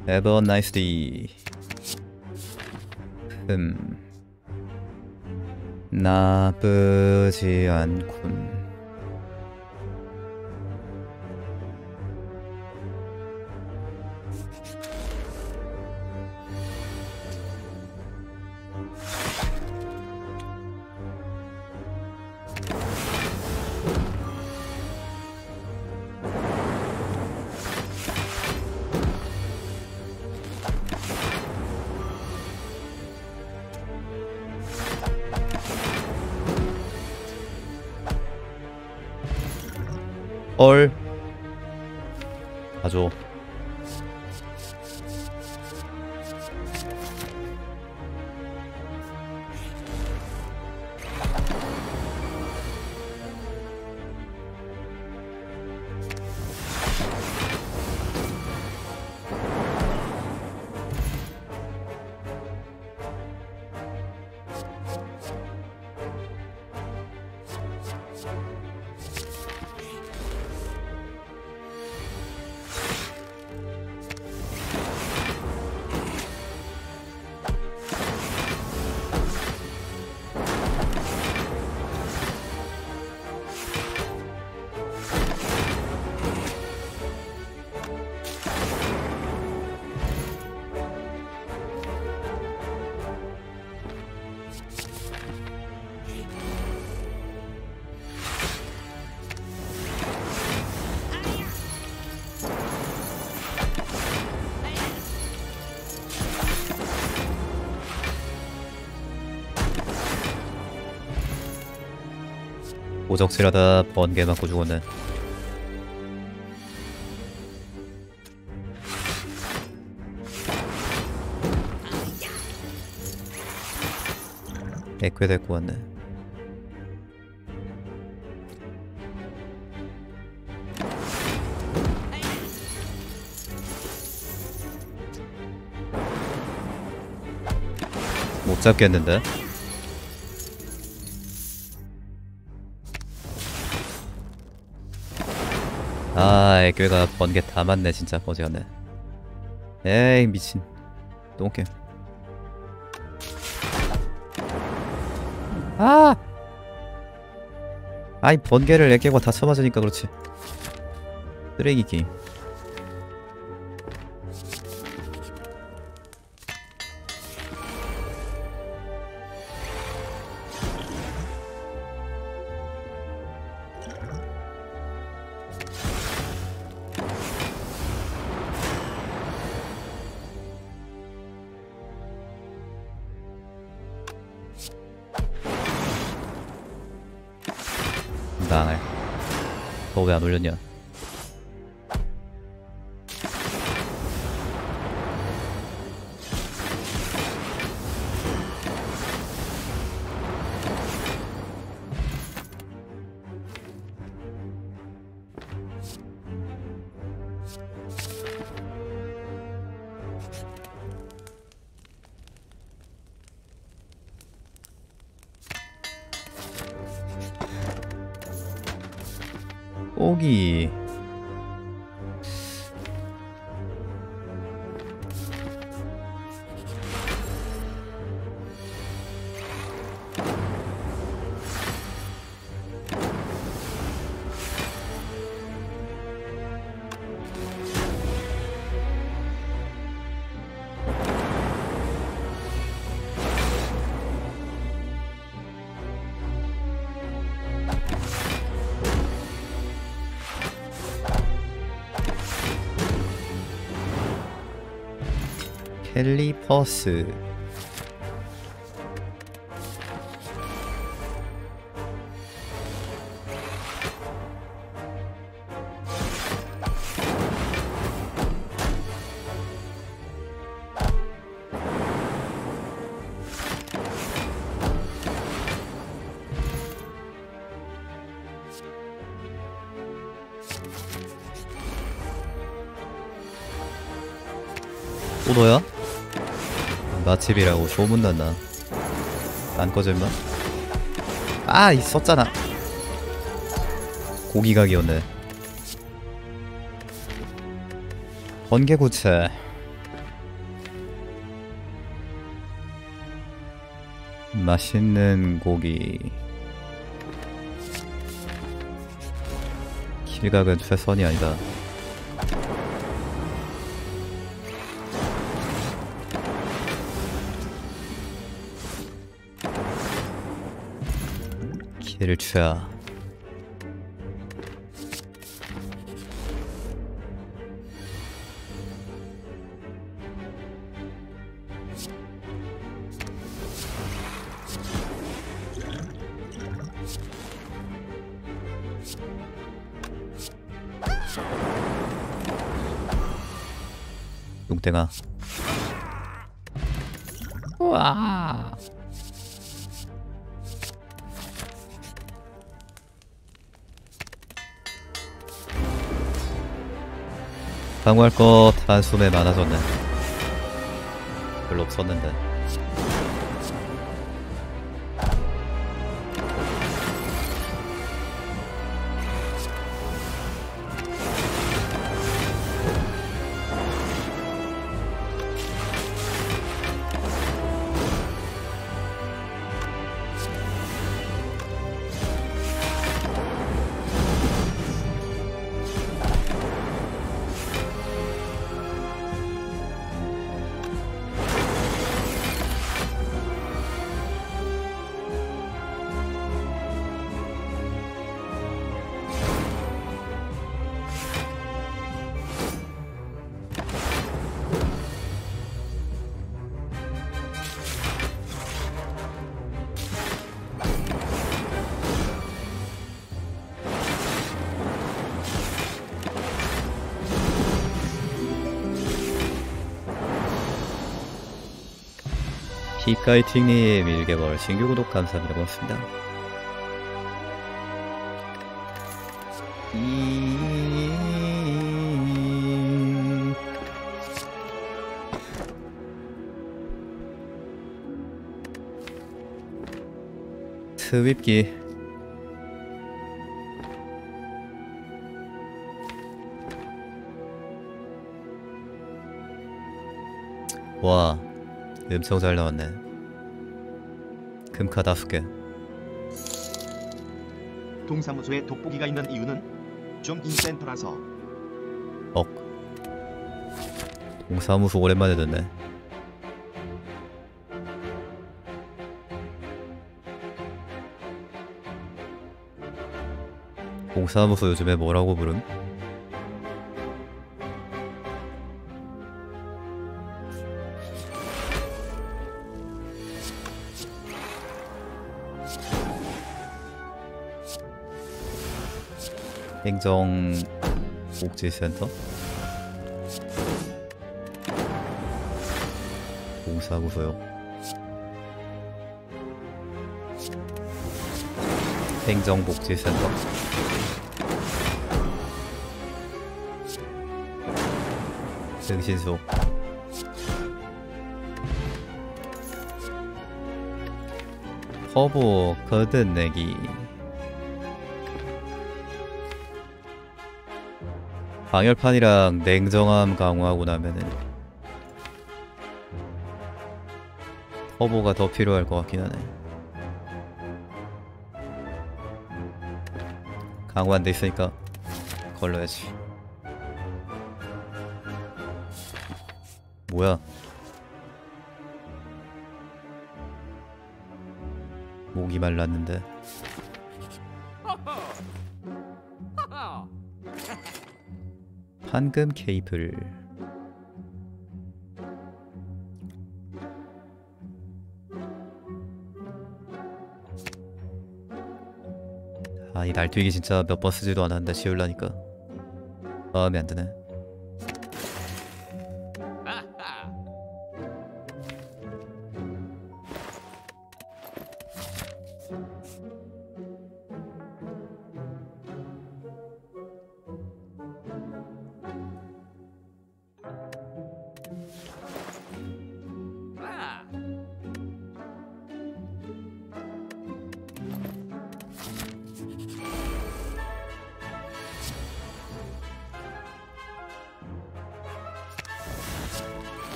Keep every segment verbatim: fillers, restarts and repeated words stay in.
Have a nice day. 흠. 나쁘지 않군. 헐. 가져. 오적질하다 번개 맞고 죽었네. 에크 데리고 왔네. 못 잡겠는데? 아, 애교가 번개 다 맞네 진짜. 거지같네. 에이 미친 똥개. 아! 아이 번개를 애교가 다 쳐맞으니까 그렇지. 쓰레기 게임. 나네. 너 왜 안 올렸냐? 오기. 캘리퍼스. 또 너야? 맛집이라고 소문났나? 안 꺼질마? 아! 있었잖아. 고기각이었네. 번개구체. 맛있는 고기. 킬각은 최선이 아니다. 킬을 취하. 용땡아. 우와. 강구할 거 단숨에 많아졌네. 별로 없었는데. 히카이팅님 일 개월 신규 구독 감사합니다. 고맙습니다. 이... 스윕기. 와, 엄청 잘 나왔네. 금카 다섯 개. 동사무소에 돋보기가 있는 이유는 좀 인센터라서. 억. 동사무소 오랜만에 듣네. 동사무소 요즘에 뭐라고 부름? 행정복지센터? 동사무소요. 행정복지센터. 등신소. 허브 거듭내기. 방열판이랑 냉정함 강화하고 나면은 터보가 더 필요할 것 같긴 하네. 강화 안 돼 있으니까 걸러야지. 뭐야? 목이 말랐는데. 황금 케이블. 아, 이 날뛰기 진짜 몇 번 쓰지도 않았는데 지우려니까 마음에 안 드네.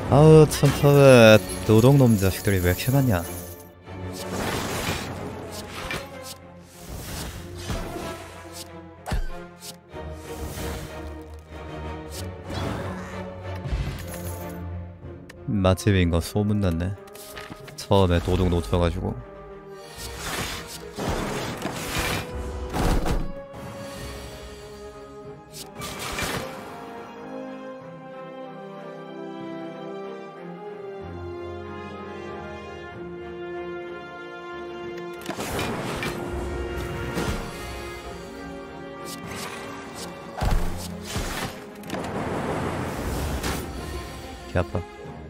아우 참참해. 노동놈 자식들이 왜 이렇게 많냐. 맛집인 거 소문났네. 처음에 도둑 놓쳐가지고. 개 아파.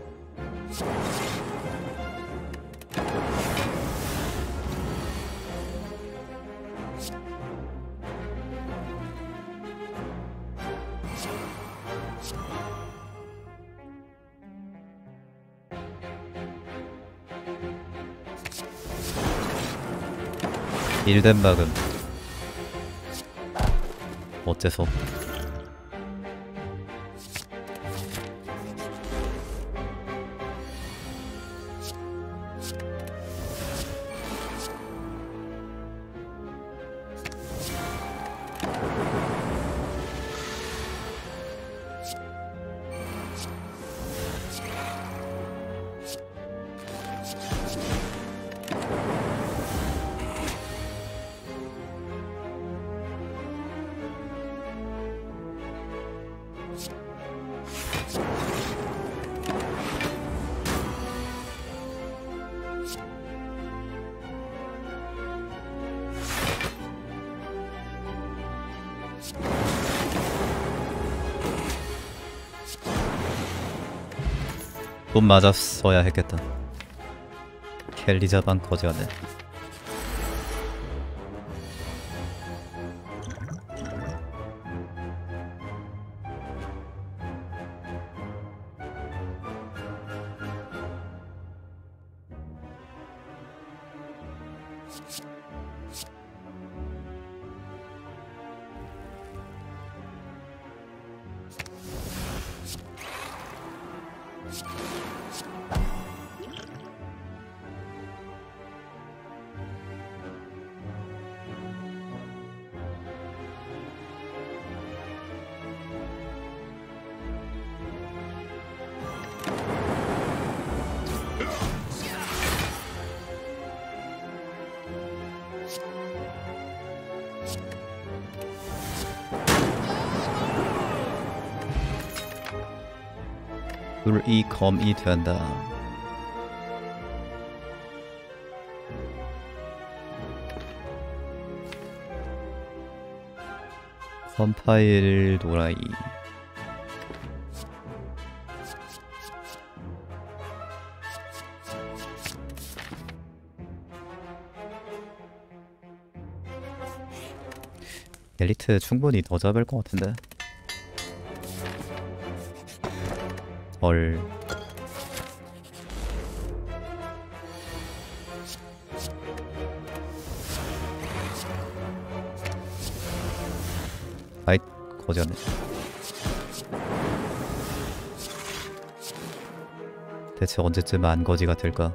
일덴막은 어째서? 돈 맞았어야 했겠다. 켈리자방 거지가네. 둘이 검이 된다. 컴파일 도라이. 엘리트 충분히 더 잡을 것 같은데. 헐. 아이 거지였네. 대체 언제쯤 안거지가 될까?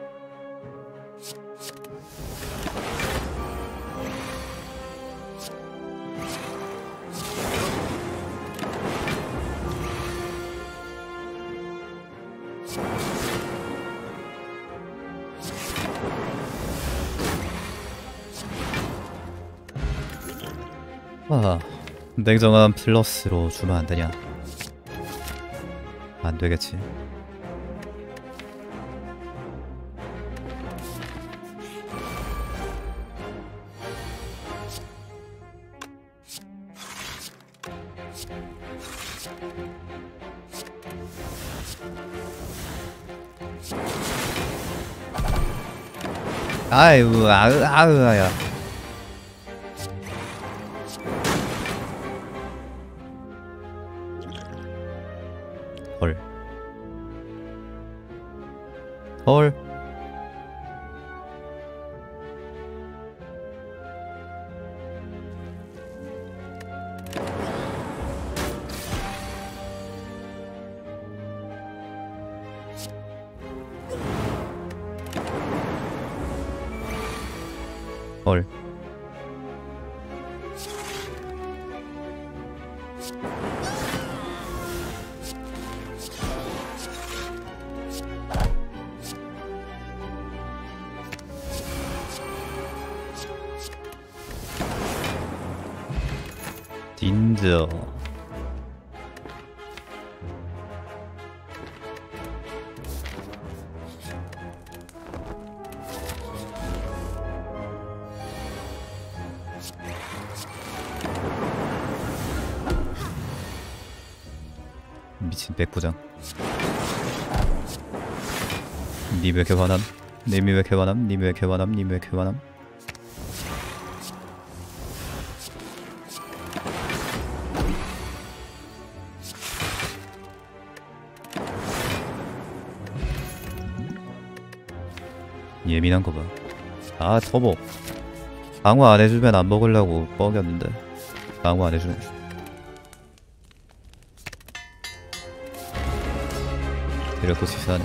아, 냉정한 플러스로 주면 안 되냐? 안 되겠지. 아유, 아으, 아으, 아야. 헐. 헐. 헐. 딘저. 미친 백부장. 님 왜 이렇게 화남? 님이 왜 이렇게 화남? 님이 왜 이렇게 화남? 님이 왜 이렇게 화남? 예민한 거 봐. 아, 터보. 강화 안 해주면 안 먹으려고 뻐겼는데. 강화 안 해주네. 이렇게 치사하네.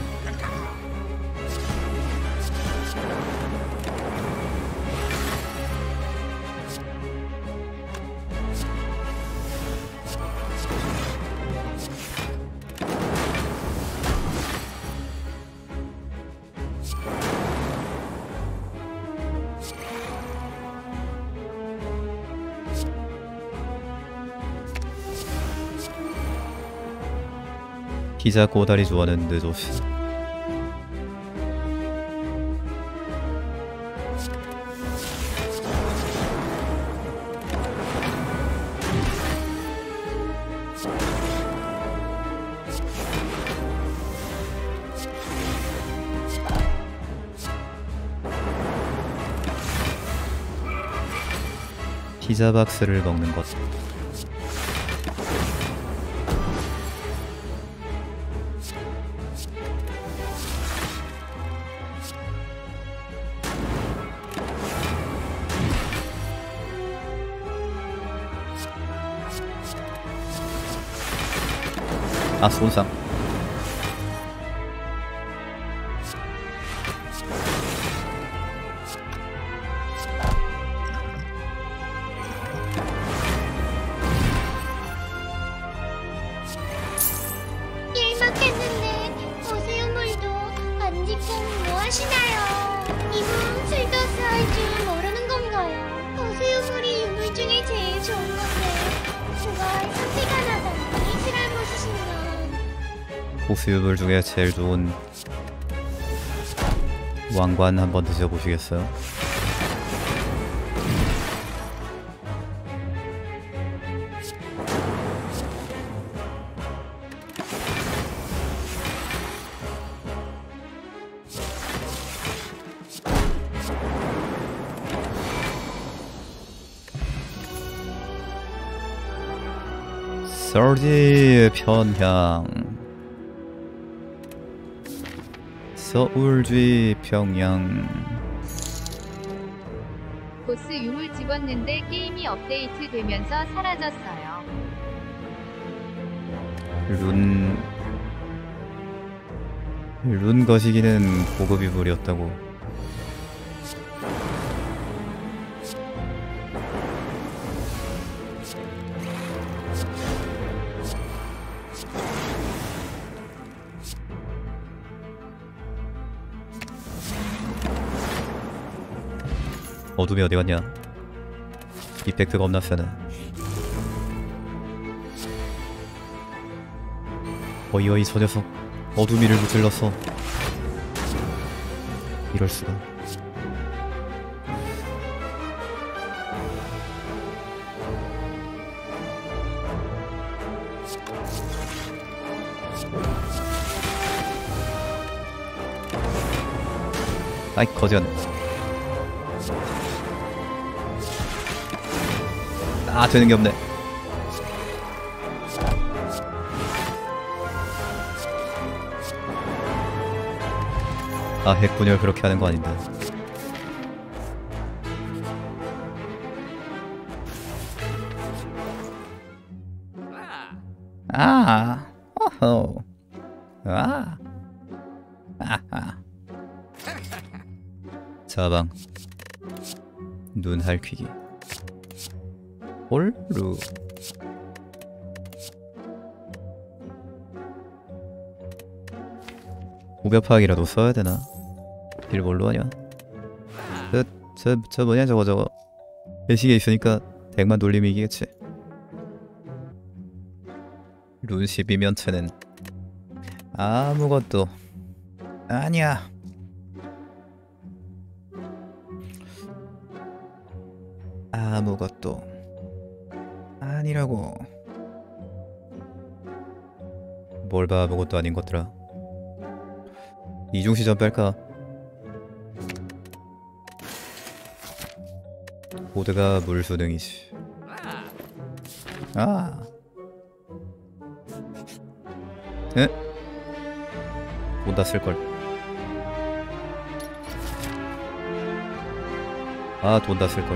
피자 꼬다리 좋아하는데 조시. 피자 박스를 먹는 것. 아, 손상. 일막했는데 보세요물도 안 짓고 뭐 하시나요? 이분 술도스 할 줄 모르는 건가요? 보세요물이 유물 중에 제일 좋은 건데 그걸 선택 안 하다니 실할못이시면. 보스유물 중에 제일 좋은 왕관 한번 드셔보시겠어요? 서지 편향. 서울쥐 평양. 보스 유물 집었는데 게임이 업데이트 되면서 사라졌어요. 룬... 룬 거시기는 고급 유물이었다고. 어둠이 어디 갔냐? 이펙트 겁나 세네. 어이어이 저 녀석 어둠이를 무찔렀어. 이럴수가. 아이 거지언. 아, 되는게 없네. 아, 핵분열 그렇게 하는 거 아닌데. 아, 어허. 아, 아하. 자방. 눈 할퀴기. 홀루. 우벽 파악이라도 써야 되나? 일 뭘로 하냐? 저, 저, 저 뭐냐 저거 저거. 배식에 있으니까 덱만 돌리면 이기겠지. 룬 십이면 쟤는 아무것도 아니야. 아무것도 아니라고. 뭘 봐 아무것도 아닌 것들아. 이중시전 뺄까? 보드가 물수능이지. 아. 에? 돈 다 쓸걸. 아, 돈 다 쓸걸.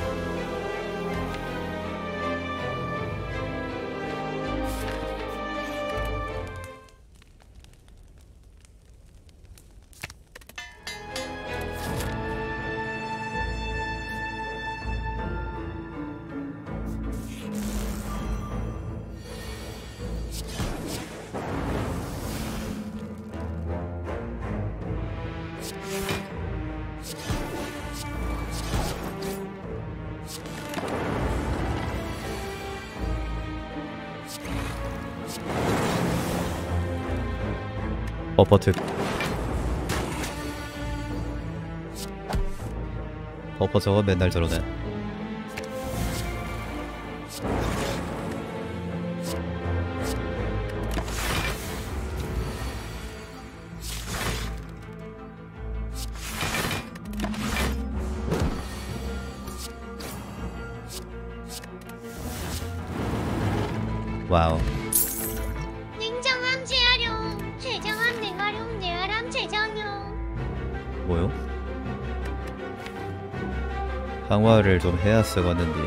버퍼트. 버퍼 저거 맨날 저러네. 와우. 냉정함 재활용, 최정함 냉활용, 내활함 재정용. 뭐요? 강화를 좀 해야 쓰겠는데.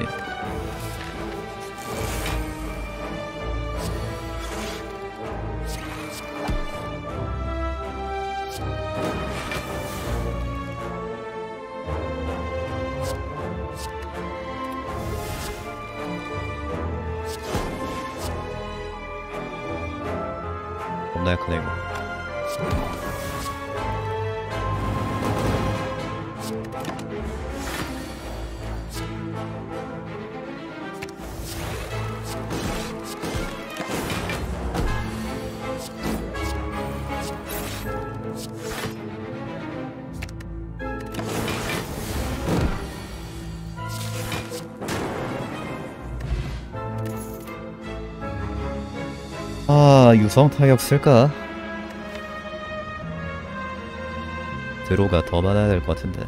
겁나 약하네 이거. 아, 유성 타격 쓸까? 드로가 더 많아야 될 것 같은데.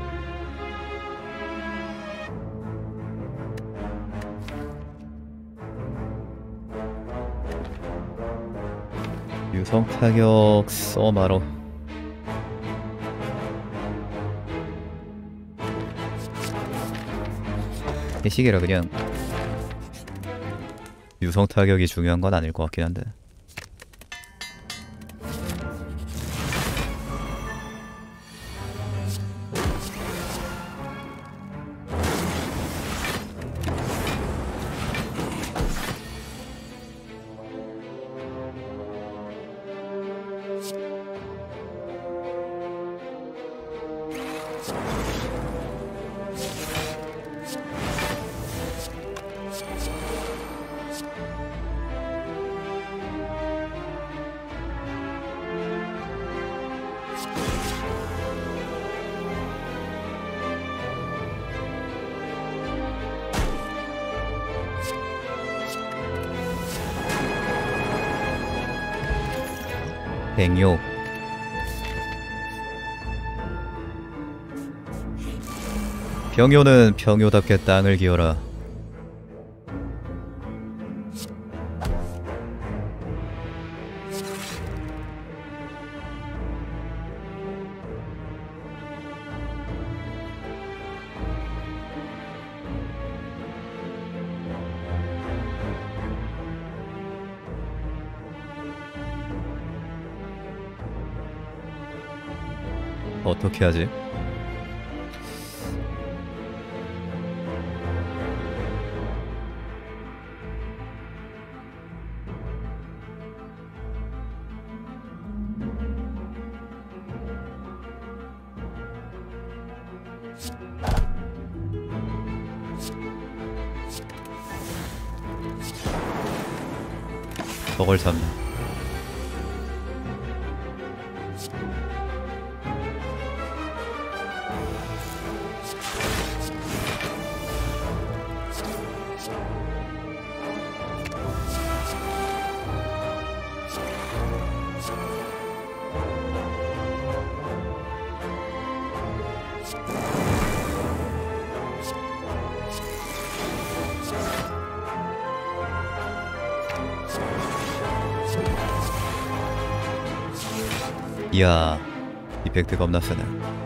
유성 타격 써 말어. 개시계라 그냥. 유성 타격이 중요한 건 아닐 것 같긴 한데. 백육. 병요는 병요답게 땅을 기어라. 어떻게 하지? 저걸 잡네. 이야, 이펙트 겁나 세네.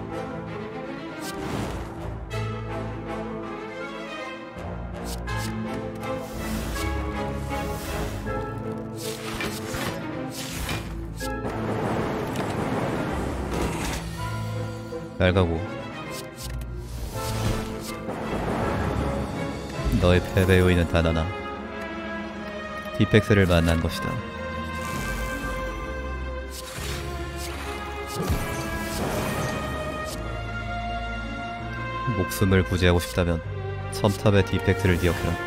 잘 가고. 너의 패배 요인은 단 하나. 디펙스를 만난 것이다. 목숨을 부지하고 싶다면 첨탑의 디펙트를 기억해라.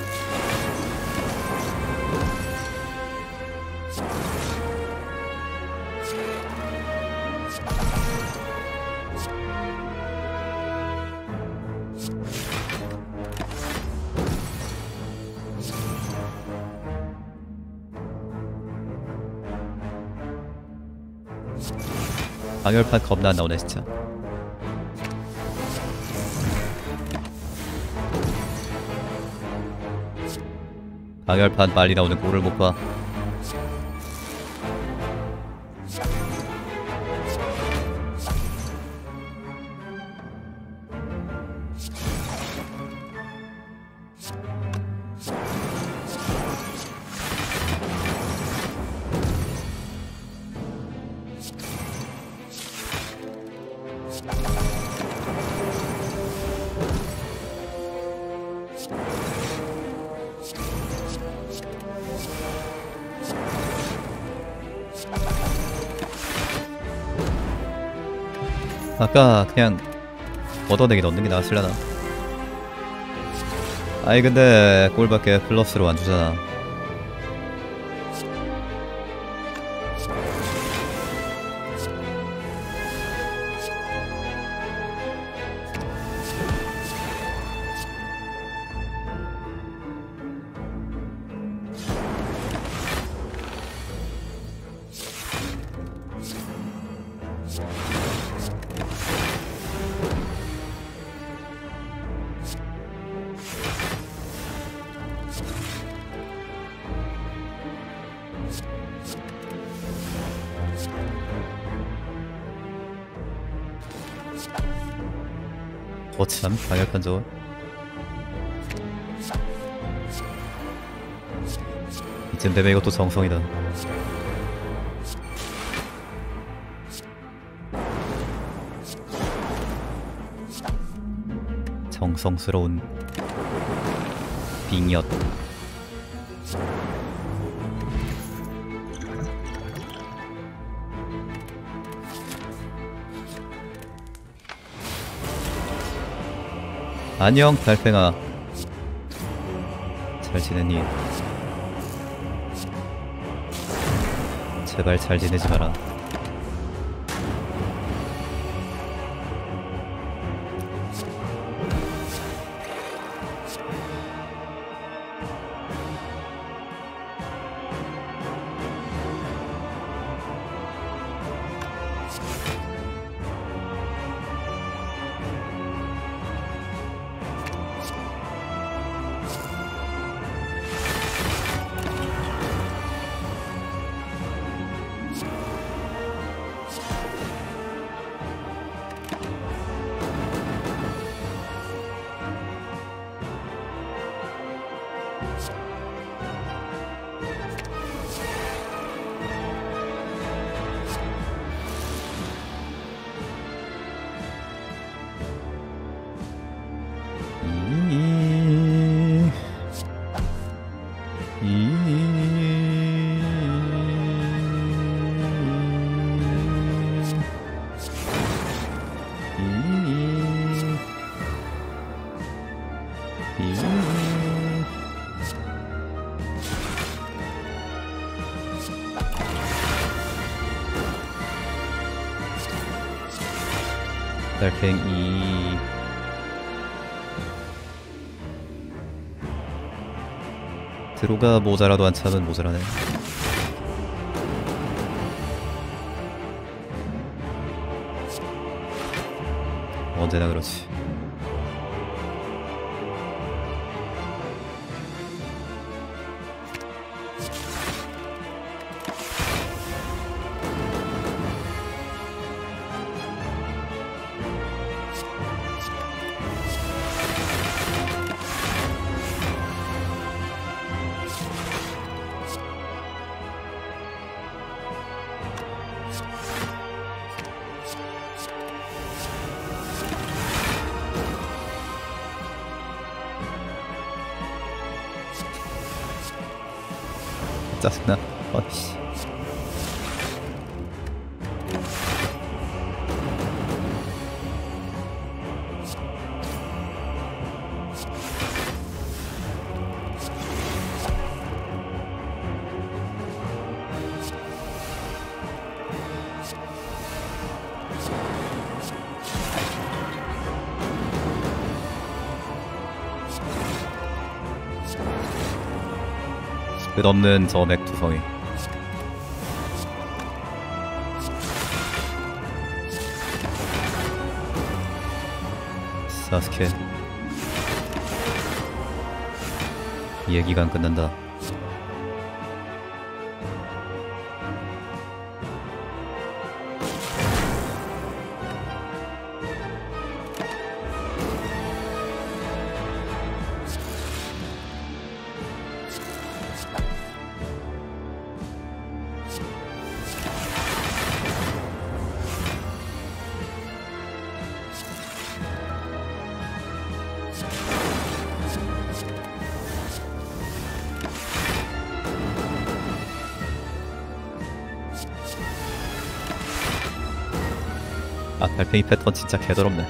방열판 겁나 안 나오네 진짜. 방열판 빨리 나오는 꼴을 못 봐. 아까 그냥 얻어내기 넣는 게 나았을라나. 아이 근데 꼴밖에 플러스로 안 주잖아. 어참 방열판 저거. 이쯤 되면 이것도 정성이다. 정성스러운 빙엿. 안녕 달팽아. 잘 지냈니? 제발 잘 지내지 마라. 달팽이. 드로가 모자라도 한참은 모자라네. 언제나 그렇지. 짜증나. 아이씨. 끝없는 저 맥두성이. 사스케. 얘기가 안 끝난다. 아, 달팽이 패턴 진짜 개더럽네.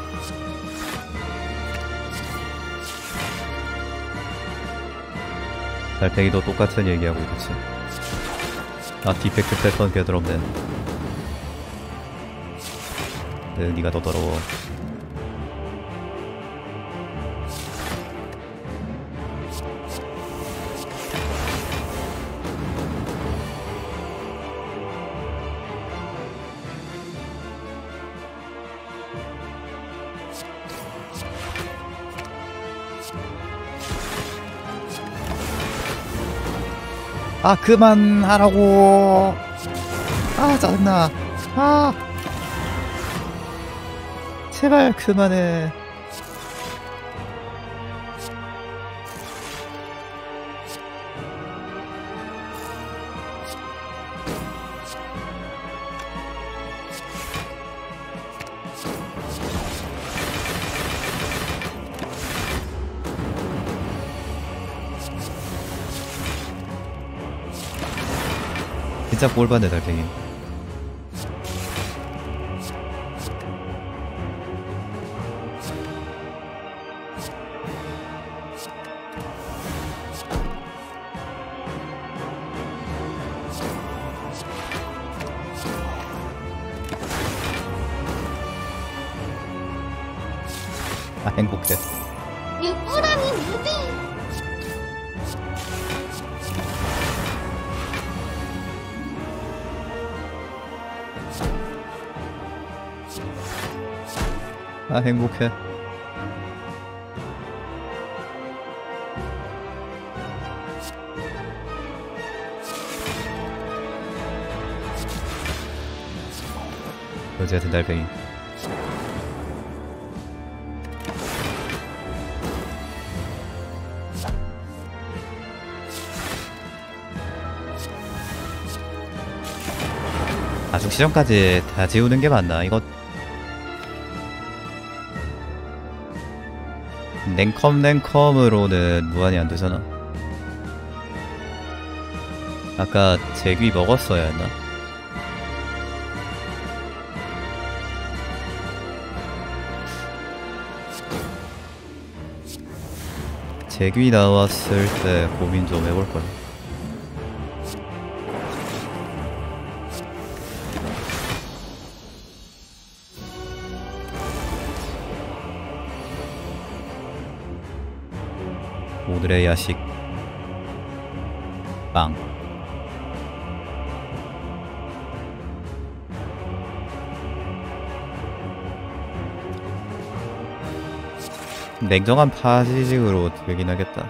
달팽이도 똑같은 얘기하고 있지. 아, 디펙트 패턴 개더럽네. 응, 니가 더 더러워. 아, 그만하라고. 아, 짜증나. 아, 제발 그만해. 진짜 꼴받네 달팽이. 아, 행복해. 예쁘다니 무비. 아, 행복해. 여지 같은 달팽이. 아죽 시전까지 다 지우는 게 맞나? 이거 냉컴 냉컴으로는 무한이 안 되잖아. 아까 제귀 먹었어야 했나? 제귀 나왔을 때 고민 좀 해볼걸. 오늘의 야식 빵. 냉정한 파지직으로 되긴 하겠다.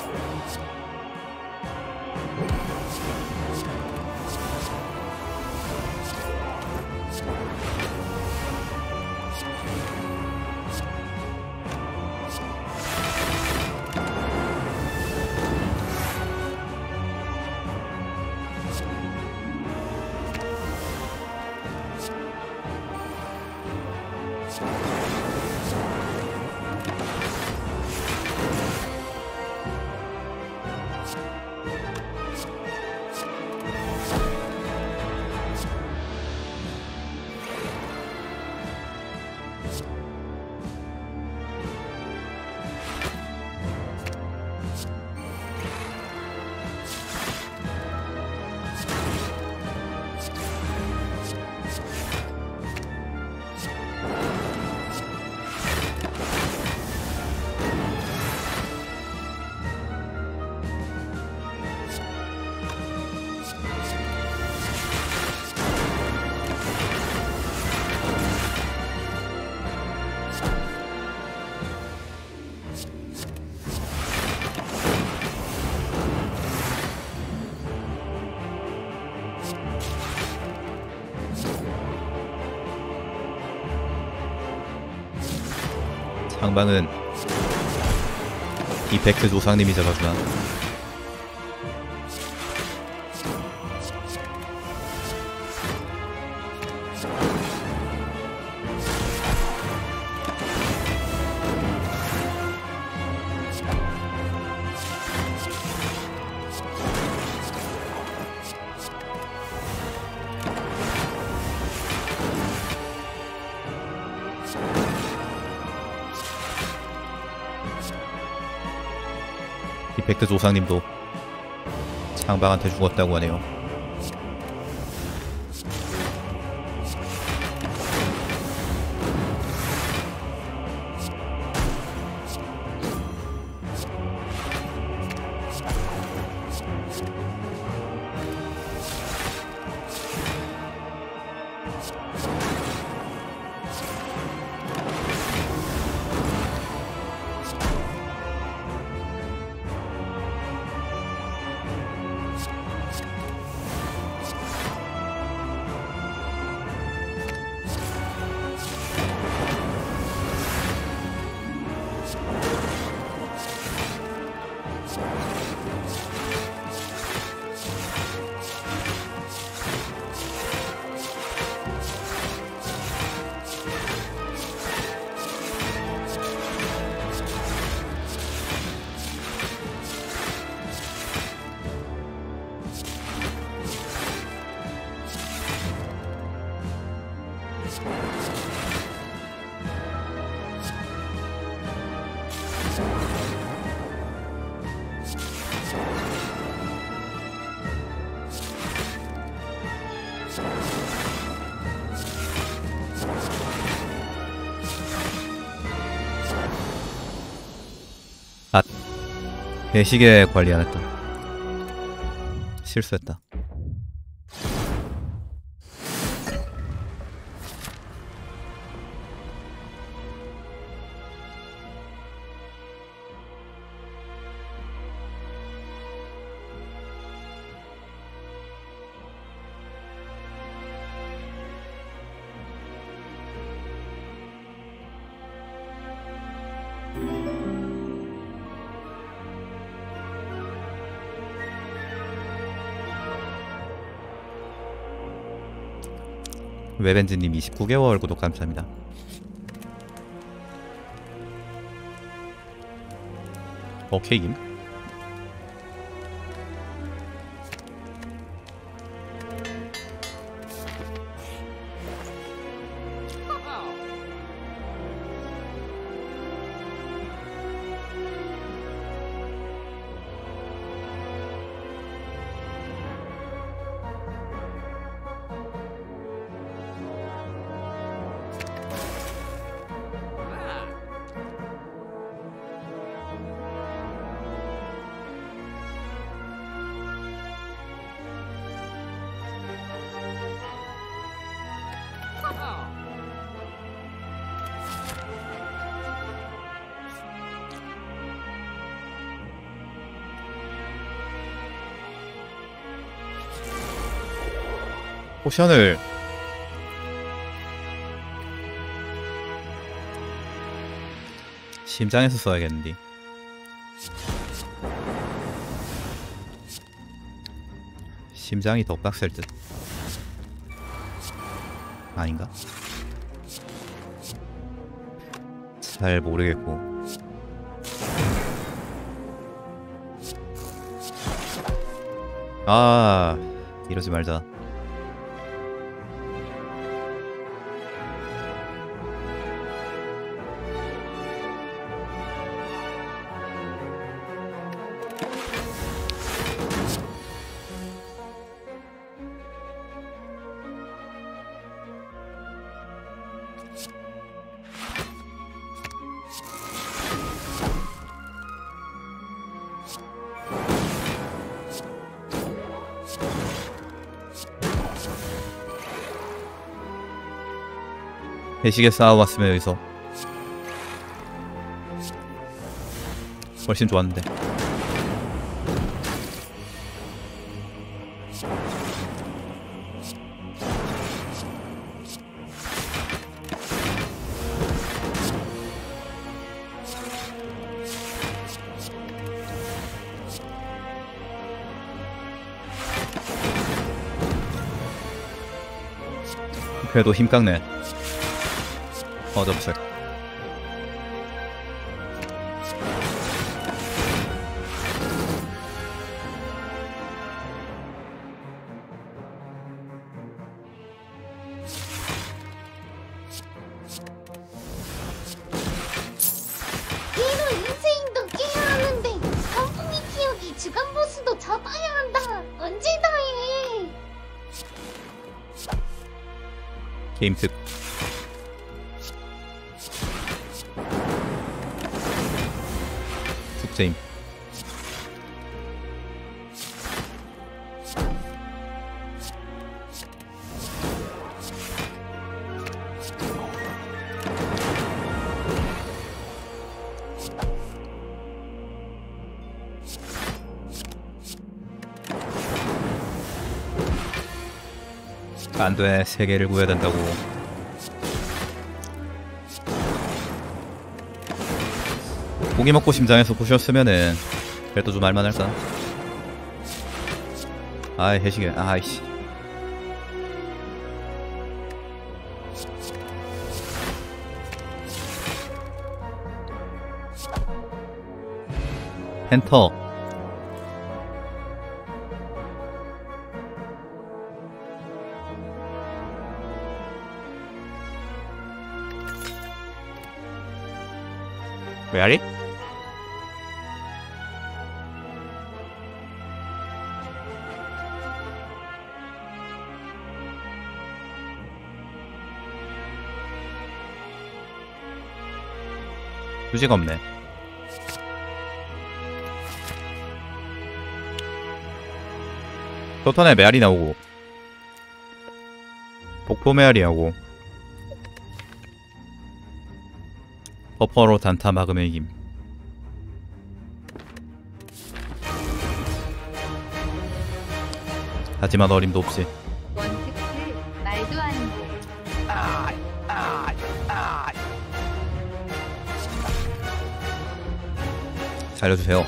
상방은 이펙트 조상님이 잡았구나. 이펙트 조상님도 창방한테 죽었다고 하네요. 아, 배시계 관리 안 했다. 실수했다. 웨벤즈님 이십구 개월 구독 감사합니다. 오케이김? 포션을 심장에서 써야겠는데. 심장이 더 빡셀 듯. 아닌가? 잘 모르겠고. 아, 이러지 말자. 배식에 싸워왔으면 여기서 훨씬 좋았는데. 그래도 힘 깎네. 어접색. 얘로 인생도 깨야 하는데 단풍이 키우기 주간 보스도 잡아야 한다. 언제 다 해? 게임 특. 숙제임. 안돼, 세 개를 구해야 된다고. 고기 먹고 심장에서 부셨으면은 그래도 좀 할만할까? 아이, 해시계. 아이씨. 엔터. 메아리? 유지가 없네. 또 턴에 메아리 나오고 복포 메아리 하고 버퍼로 단타 막으면 이김. 하지만 어림도 없지. 원특트 말도 안 돼. 살려주세요.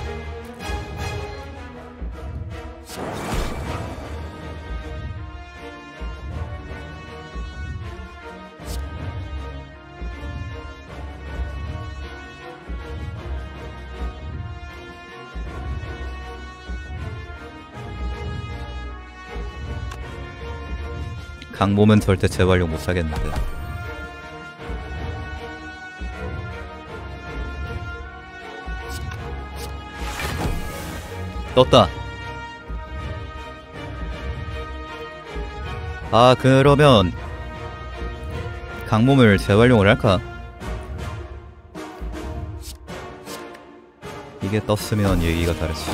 강몸은 절대 재활용 못하겠는데. 떴다. 아, 그러면 강몸을 재활용을 할까? 이게 떴으면 얘기가 다르지.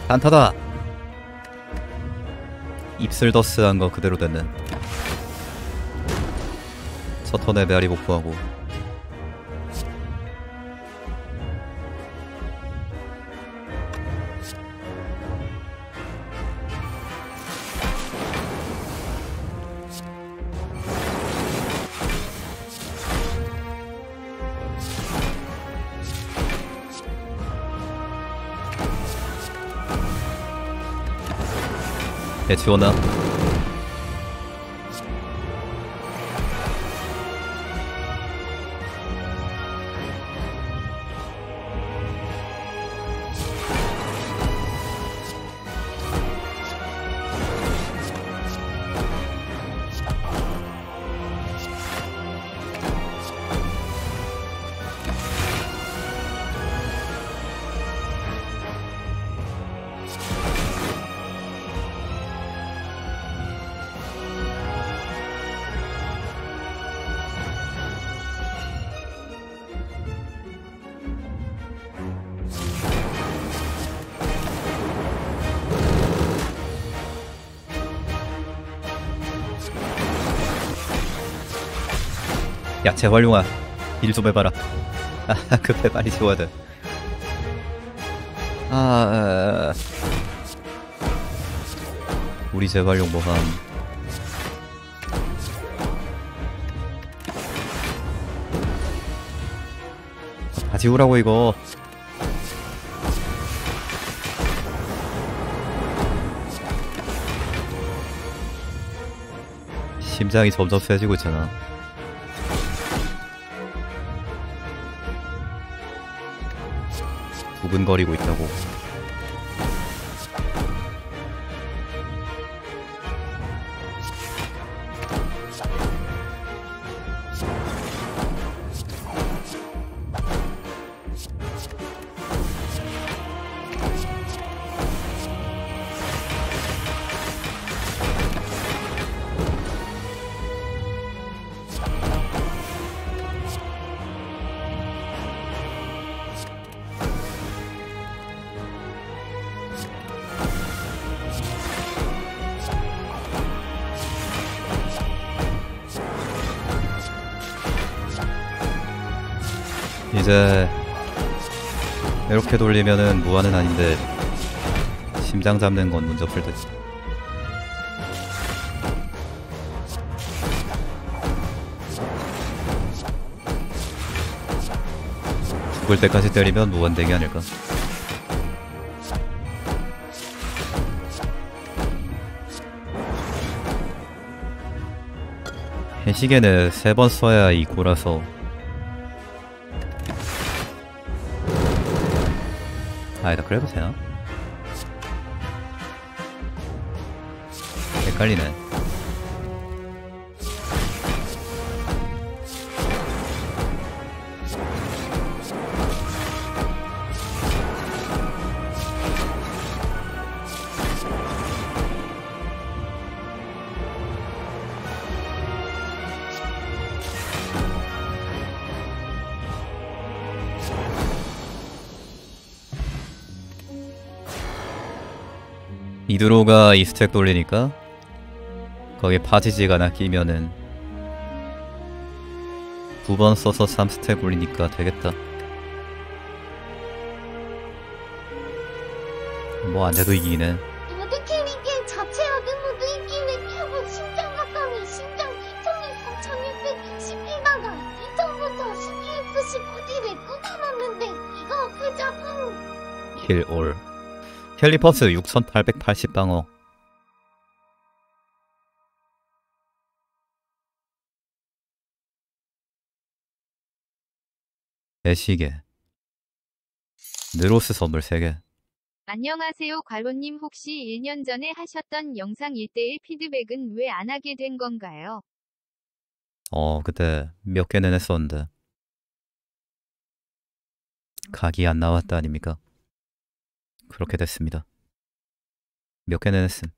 단타다. 입술 더스한 거 그대로 됐네. 첫 턴에 메아리 복구하고. 예, 지원아. 야채 활용아, 일 좀 해봐라. 아, 급해, 빨리 지워야 돼. 아, 우리 재활용 뭐함. 다 지우라고 이거. 심장이 점점 세지고 있잖아. 두근거리고 있다고. 이제 이렇게 돌리면은 무한은 아닌데 심장 잡는 건 문제 없을 듯. 죽을 때까지 때리면 무한대기 아닐까. 해시계는 세 번 써야 이고라서. 아니다, 그래도 되나? 헷갈리네. 이드로가 이 스택 돌리니까 거기에 파지지가 하나 끼면은 두 번 써서 삼 스택 올리니까 되겠다. 뭐 안돼도 이기네. 모두 캐릭의 자체 아드 모두 이기는 큐브 심장 가까미 심장 피통이 삼천육백육십 피다가 이전부터 씨피엑스 십구 딜에 꾸겨놨는데 이거 그 작품 킬올. 캘리퍼스 육천팔백팔십 방어. 애시계. 느로스 선물 세 개. 안녕하세요 괄호님, 혹시 일 년 전에 하셨던 영상 일 대일 피드백은 왜 안 하게 된 건가요? 어, 그때 몇 개는 했었는데 각이 안 나왔다 아닙니까? 그렇게 됐습니다. 몇 개는 했음.